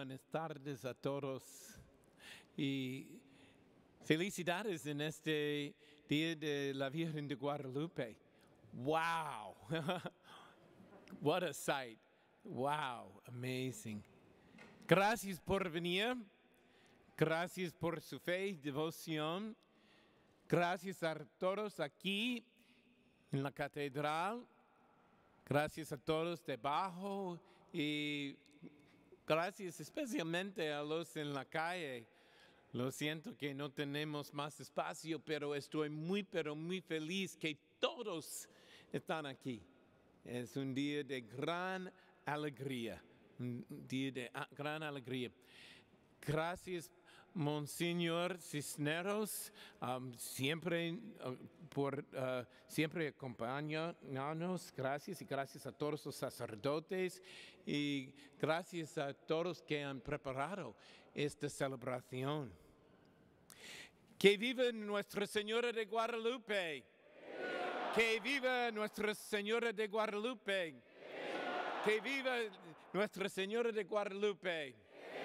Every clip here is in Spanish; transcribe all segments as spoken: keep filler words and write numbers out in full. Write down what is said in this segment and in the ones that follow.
buenas tardes a todos y felicidades en este Día de la Virgen de Guadalupe. Wow! What a sight. Wow, amazing. Gracias por venir. Gracias por su fe y devoción. Gracias a todos aquí en la catedral. Gracias a todos debajo y gracias especialmente a los en la calle. Lo siento que no tenemos más espacio, pero estoy muy, pero muy feliz que todos están aquí. Es un día de gran alegría, un día de gran alegría. Gracias, Monseñor Cisneros, um, siempre uh, por uh, siempre acompañarnos. Gracias y gracias a todos los sacerdotes y gracias a todos que han preparado esta celebración. Que viva Nuestra Señora de Guadalupe. Que viva Nuestra Señora de Guadalupe. Que viva Nuestra Señora de Guadalupe.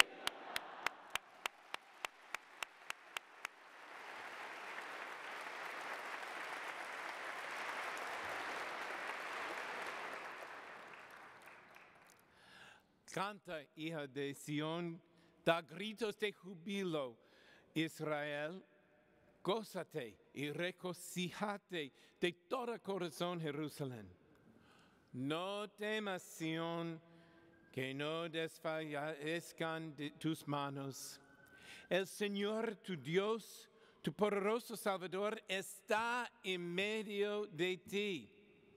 Canta, hija de Sión, da gritos de júbilo, Israel. Gózate y regocíjate de todo corazón, Jerusalén. No temas, Sión, que no desfallezcan de tus manos. El Señor, tu Dios, tu poderoso Salvador, está en medio de ti.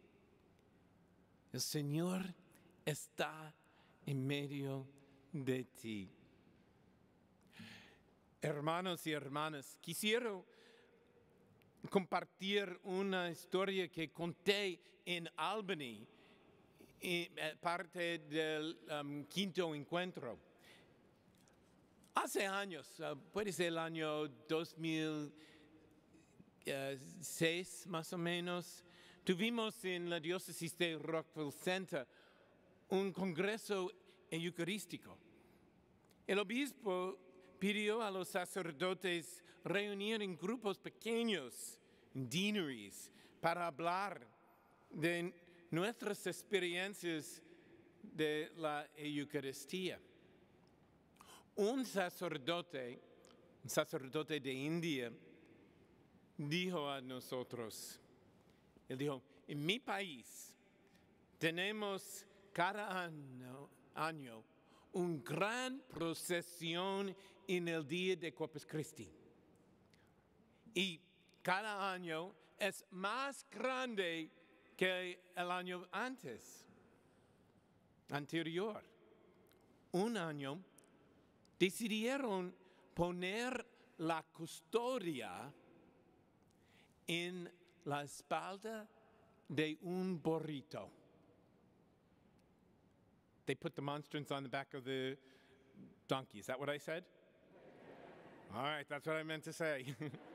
El Señor está en medio de ti. Hermanos y hermanas, quisiera compartir una historia que conté en Albany, parte del um, quinto encuentro. Hace años, uh, puede ser el año dos mil seis más o menos, tuvimos en la diócesis de Rockville Center un congreso eucarístico. El obispo pidió a los sacerdotes reunir en grupos pequeños, deaneries, para hablar de nuestras experiencias de la Eucaristía. Un sacerdote, un sacerdote de India, dijo a nosotros, él dijo, en mi país tenemos cada año, año una gran procesión en el día de Corpus Christi. Y cada año es más grande que el año antes, anterior. Un año decidieron poner la custodia en la espalda de un burrito. They put the monstrance on the back of the donkey. Is that what I said? All right, that's what I meant to say.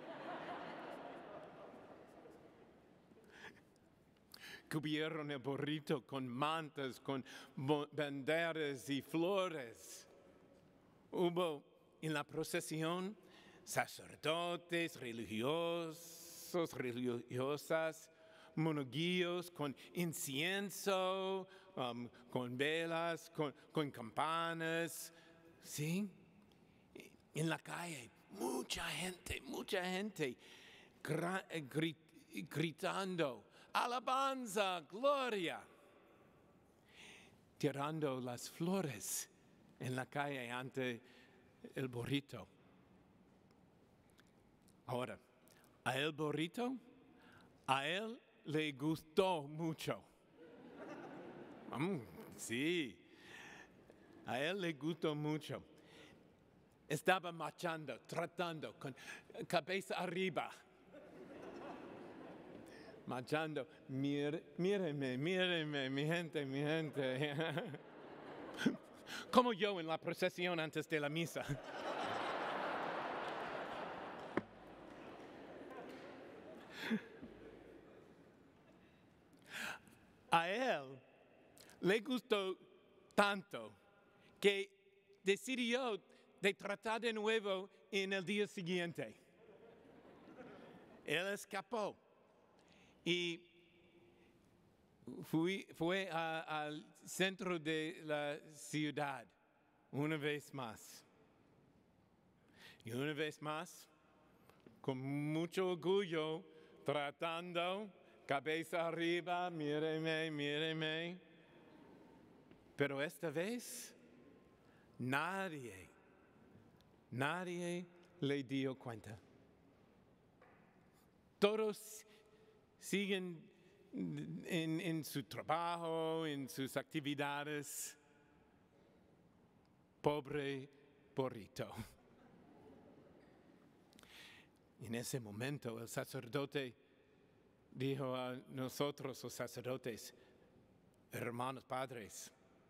Cubrieron el burrito con mantas, con banderas y flores. Hubo en la procesión sacerdotes, religiosos, religiosas, monaguillos con incienso, um, con velas, con, con campanas, ¿sí? En la calle, mucha gente, mucha gente gra- grit, gritando, alabanza, gloria, tirando las flores en la calle ante el burrito. Ahora, a el burrito, a él le gustó mucho. Mm, sí, a él le gustó mucho. Estaba marchando, tratando con cabeza arriba. Marchando, Mir, míreme, míreme, mi gente, mi gente. Como yo en la procesión antes de la misa. A él le gustó tanto que decidió de tratar de nuevo en el día siguiente. Él escapó y fui, fue a, al centro de la ciudad una vez más. Y una vez más, con mucho orgullo, tratando, cabeza arriba, míreme, míreme. Pero esta vez, nadie, nadie le dio cuenta. Todos siguen en, en su trabajo, en sus actividades. Pobre burrito. En ese momento el sacerdote dijo a nosotros, los sacerdotes, hermanos padres,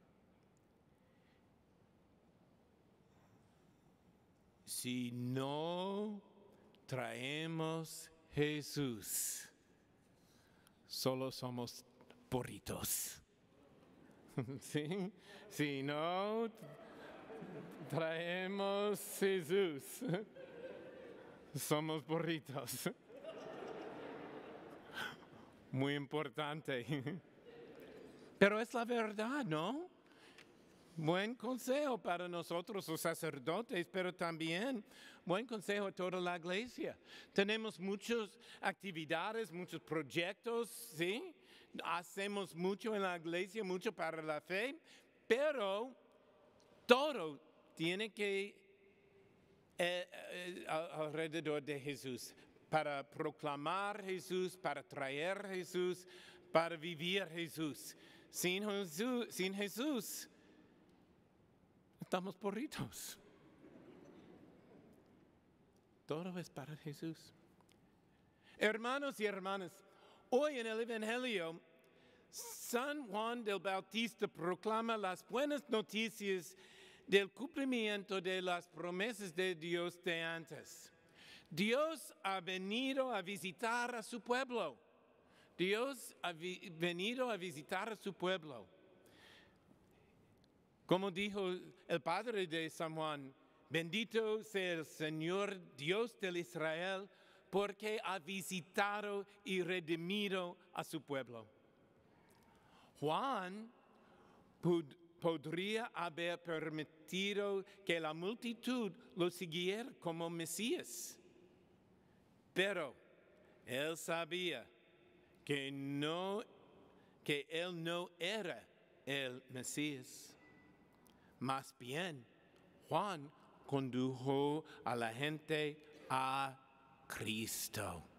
si no traemos Jesús, solo somos burritos. ¿Sí? Si no traemos Jesús, somos burritos. Muy importante. Pero es la verdad, ¿no? Buen consejo para nosotros los sacerdotes, pero también buen consejo a toda la iglesia. Tenemos muchas actividades, muchos proyectos, ¿sí? Hacemos mucho en la iglesia, mucho para la fe, pero todo tiene que eh, eh, alrededor de Jesús, para proclamar Jesús, para traer Jesús, para vivir Jesús. Sin Jesús, sin Jesús estamos burritos. Todo es para Jesús. Hermanos y hermanas, hoy en el Evangelio, San Juan del Bautista proclama las buenas noticias del cumplimiento de las promesas de Dios de antes. Dios ha venido a visitar a su pueblo. Dios ha vi- venido a visitar a su pueblo. Como dijo el padre de San Juan, bendito sea el Señor Dios del Israel, porque ha visitado y redimido a su pueblo. Juan pod- podría haber permitido que la multitud lo siguiera como Mesías, pero él sabía que, no, que él no era el Mesías. Más bien, Juan condujo a la gente a Cristo.